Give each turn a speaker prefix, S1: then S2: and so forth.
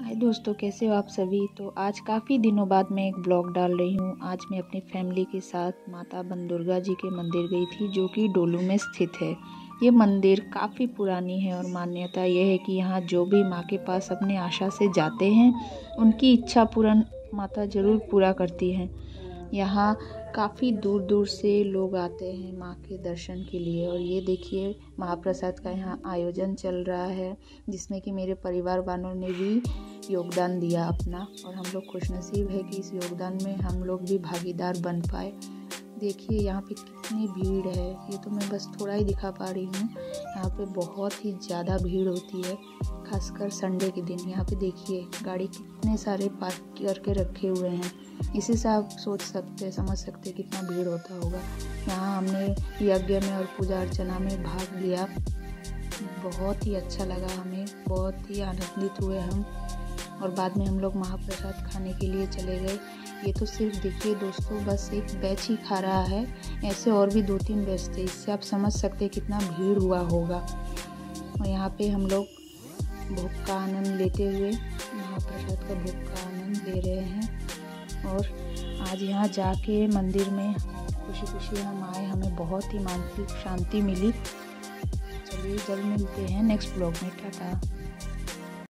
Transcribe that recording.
S1: हाय दोस्तों, कैसे हो आप सभी। तो आज काफ़ी दिनों बाद मैं एक ब्लॉग डाल रही हूँ। आज मैं अपनी फैमिली के साथ माता बनदुर्गा जी के मंदिर गई थी, जो कि डोलू में स्थित है। ये मंदिर काफ़ी पुरानी है और मान्यता यह है कि यहाँ जो भी माँ के पास अपने आशा से जाते हैं, उनकी इच्छा पूर्ण माता ज़रूर पूरा करती हैं। यहाँ काफ़ी दूर दूर से लोग आते हैं माँ के दर्शन के लिए। और ये देखिए, महाप्रसाद का यहाँ आयोजन चल रहा है, जिसमें कि मेरे परिवार वालों ने भी योगदान दिया अपना। और हम लोग खुशनसीब है कि इस योगदान में हम लोग भी भागीदार बन पाए। देखिए यहाँ पे कितनी भीड़ है। ये तो मैं बस थोड़ा ही दिखा पा रही हूँ। यहाँ पे बहुत ही ज़्यादा भीड़ होती है, खासकर संडे के दिन। यहाँ पे देखिए गाड़ी कितने सारे पार्क करके रखे हुए हैं। इसी से आप समझ सकते हैं कितना भीड़ होता होगा। यहाँ हमने यज्ञ में और पूजा अर्चना में भाग लिया। बहुत ही अच्छा लगा, हमें बहुत ही आनंदित हुए हम। और बाद में हम लोग महाप्रसाद खाने के लिए चले गए। ये तो सिर्फ देखिए दोस्तों, बस एक बैच ही खा रहा है, ऐसे और भी 2-3 बैच थे। इससे आप समझ सकते हैं कितना भीड़ हुआ होगा। और यहाँ पे हम लोग भोग का आनंद लेते हुए महाप्रसाद का भोग का आनंद ले रहे हैं। और आज यहाँ जाके मंदिर में खुशी खुशी हम आए, हमें बहुत ही मानसिक शांति मिली। चलिए जल्द मिलते हैं नेक्स्ट ब्लॉग में। टाटा।